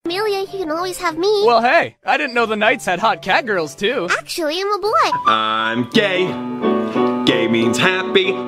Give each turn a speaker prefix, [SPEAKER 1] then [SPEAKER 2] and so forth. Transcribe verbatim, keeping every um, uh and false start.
[SPEAKER 1] Amelia, you can always have me.
[SPEAKER 2] Well, hey, I didn't know the Knights had hot cat girls, too.
[SPEAKER 1] Actually, I'm a boy.
[SPEAKER 3] I'm gay. Gay means happy.